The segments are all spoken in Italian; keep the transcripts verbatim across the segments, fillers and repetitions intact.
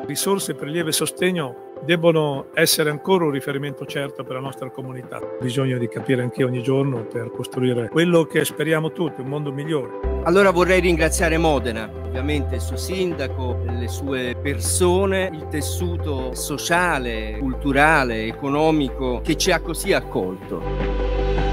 risorse, prelievo e sostegno debbono essere ancora un riferimento certo per la nostra comunità. Bisogna di capire anche ogni giorno per costruire quello che speriamo tutti, un mondo migliore. Allora vorrei ringraziare Modena, ovviamente il suo sindaco, le sue persone, il tessuto sociale, culturale, economico che ci ha così accolto.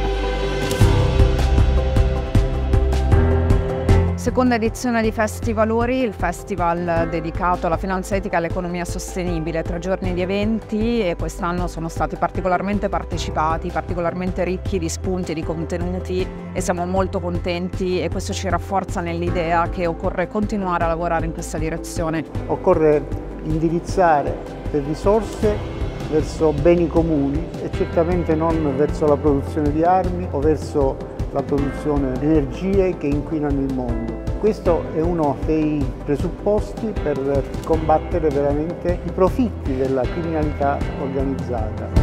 Seconda edizione di Festivalori, il festival dedicato alla finanza etica e all'economia sostenibile, tre giorni di eventi e quest'anno sono stati particolarmente partecipati, particolarmente ricchi di spunti e di contenuti e siamo molto contenti e questo ci rafforza nell'idea che occorre continuare a lavorare in questa direzione. Occorre indirizzare le risorse verso beni comuni e certamente non verso la produzione di armi o verso la produzione di energie che inquinano il mondo. Questo è uno dei presupposti per combattere veramente i profitti della criminalità organizzata.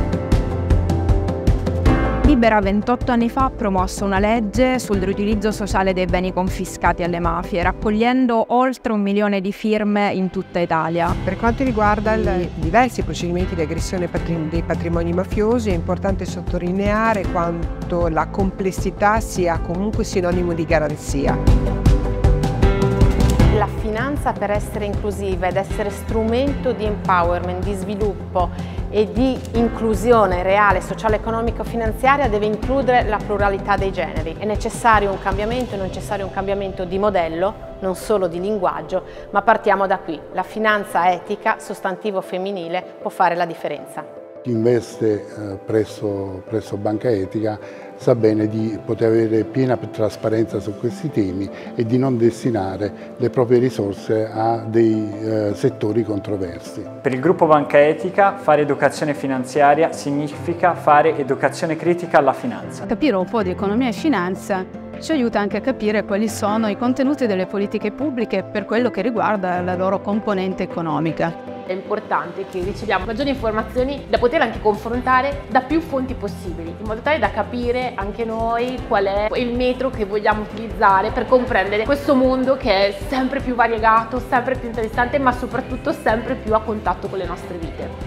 Libera ventotto anni fa ha promosso una legge sul riutilizzo sociale dei beni confiscati alle mafie, raccogliendo oltre un milione di firme in tutta Italia. Per quanto riguarda i diversi procedimenti di aggressione dei patrimoni mafiosi, è importante sottolineare quanto la complessità sia comunque sinonimo di garanzia. La finanza, per essere inclusiva ed essere strumento di empowerment, di sviluppo e di inclusione reale, sociale, economico, finanziaria, deve includere la pluralità dei generi. È necessario un cambiamento, è necessario un cambiamento di modello, non solo di linguaggio, ma partiamo da qui. La finanza etica, sostantivo femminile, può fare la differenza. Chi investe eh, presso, presso Banca Etica sa bene di poter avere piena trasparenza su questi temi e di non destinare le proprie risorse a dei eh, settori controversi. Per il gruppo Banca Etica fare educazione finanziaria significa fare educazione critica alla finanza. Capire un po' di economia e finanza ci aiuta anche a capire quali sono i contenuti delle politiche pubbliche per quello che riguarda la loro componente economica. È importante che riceviamo maggiori informazioni da poter anche confrontare da più fonti possibili, in modo tale da capire anche noi qual è il metro che vogliamo utilizzare per comprendere questo mondo che è sempre più variegato, sempre più interessante, ma soprattutto sempre più a contatto con le nostre vite.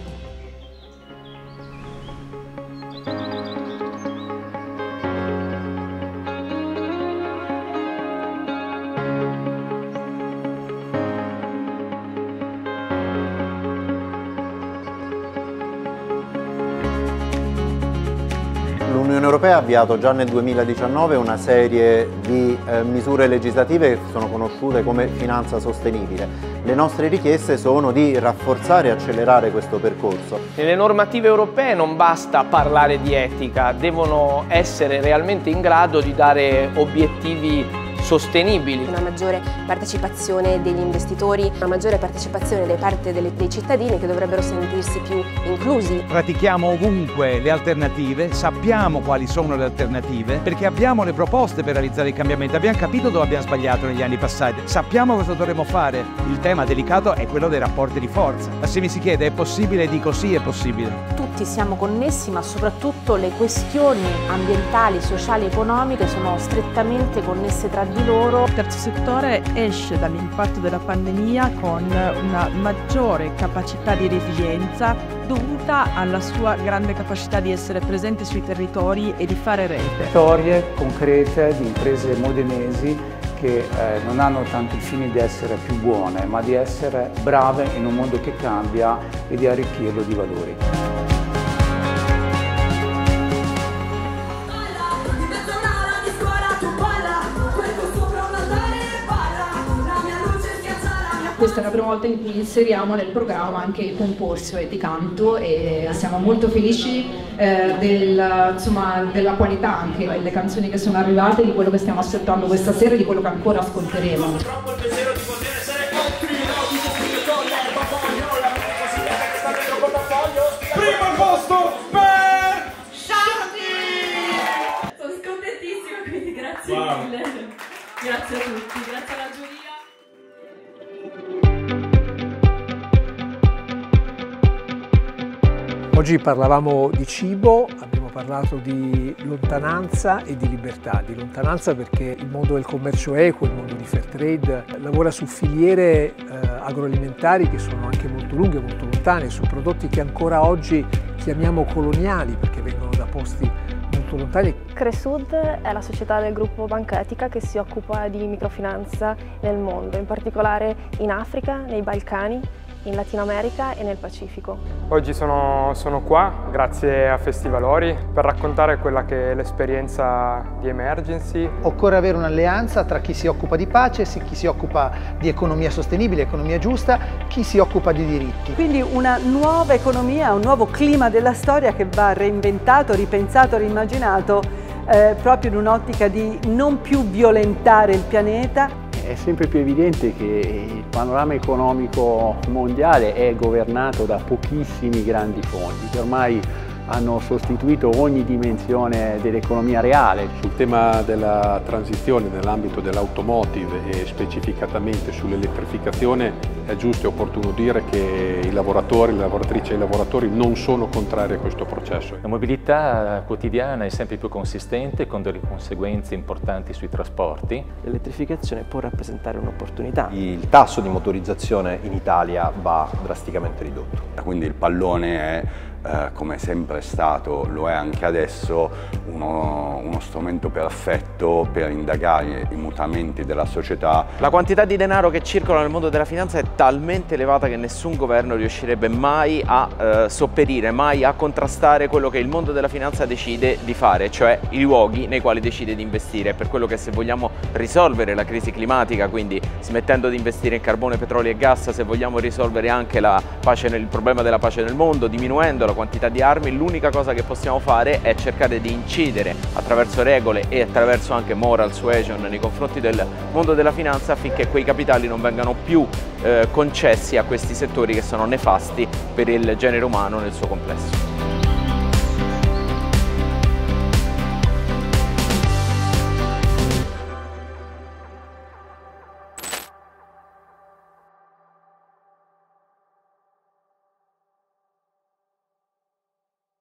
L'Unione Europea ha avviato già nel duemiladiciannove una serie di eh, misure legislative che sono conosciute come finanza sostenibile. Le nostre richieste sono di rafforzare e accelerare questo percorso. Nelle normative europee non basta parlare di etica, devono essere realmente in grado di dare obiettivi sostenibili. Una maggiore partecipazione degli investitori, una maggiore partecipazione da parte delle, dei cittadini che dovrebbero sentirsi più inclusi. Pratichiamo ovunque le alternative, sappiamo quali sono le alternative perché abbiamo le proposte per realizzare il cambiamento, abbiamo capito dove abbiamo sbagliato negli anni passati, sappiamo cosa dovremmo fare. Il tema delicato è quello dei rapporti di forza. Se mi si chiede è possibile, dico sì, è possibile. Tutti siamo connessi, ma soprattutto le questioni ambientali, sociali e economiche sono strettamente connesse tra di loro. Il terzo settore esce dall'impatto della pandemia con una maggiore capacità di resilienza dovuta alla sua grande capacità di essere presente sui territori e di fare rete. Storie concrete di imprese modenesi che eh, non hanno tanto il fine di essere più buone, ma di essere brave in un mondo che cambia e di arricchirlo di valori. Questa è la prima volta in cui inseriamo nel programma anche il concorso di canto e siamo molto felici eh, del, insomma, della qualità anche delle canzoni che sono arrivate, di quello che stiamo aspettando questa sera e di quello che ancora ascolteremo. Primo posto per Shanti! Sono scontentissima, quindi grazie wow. mille. Grazie a tutti, grazie alla giuria. Oggi parlavamo di cibo, abbiamo parlato di lontananza e di libertà. Di lontananza perché il mondo del commercio equo, il mondo di fair trade, lavora su filiere eh, agroalimentari che sono anche molto lunghe, molto lontane, su prodotti che ancora oggi chiamiamo coloniali perché vengono da posti molto lontani. Cresud è la società del gruppo Banca Etica che si occupa di microfinanza nel mondo, in particolare in Africa, nei Balcani, in Latino America e nel Pacifico. Oggi sono, sono qua, grazie a Festivalori, per raccontare quella che è l'esperienza di Emergency. Occorre avere un'alleanza tra chi si occupa di pace, chi si occupa di economia sostenibile, economia giusta, chi si occupa di diritti. Quindi una nuova economia, un nuovo clima della storia che va reinventato, ripensato, rimmaginato eh, proprio in un'ottica di non più violentare il pianeta. È sempre più evidente che il panorama economico mondiale è governato da pochissimi grandi fondi che ormai hanno sostituito ogni dimensione dell'economia reale. Sul tema della transizione nell'ambito dell'automotive e specificatamente sull'elettrificazione è giusto e opportuno dire che i lavoratori, le lavoratrici e i lavoratori non sono contrari a questo processo. La mobilità quotidiana è sempre più consistente con delle conseguenze importanti sui trasporti. L'elettrificazione può rappresentare un'opportunità. Il tasso di motorizzazione in Italia va drasticamente ridotto. Quindi il pallone è Eh, come sempre è stato, lo è anche adesso, uno, uno strumento perfetto per indagare i mutamenti della società. La quantità di denaro che circola nel mondo della finanza è talmente elevata che nessun governo riuscirebbe mai a eh, sopperire, mai a contrastare quello che il mondo della finanza decide di fare, cioè i luoghi nei quali decide di investire. Per quello che se vogliamo risolvere la crisi climatica, quindi smettendo di investire in carbone, petrolio e gas, se vogliamo risolvere anche la pace nel, il problema della pace nel mondo, diminuendo la quantità di armi, l'unica cosa che possiamo fare è cercare di incidere attraverso regole e attraverso anche moral suasion nei confronti del mondo della finanza affinché quei capitali non vengano più eh, concessi a questi settori che sono nefasti per il genere umano nel suo complesso.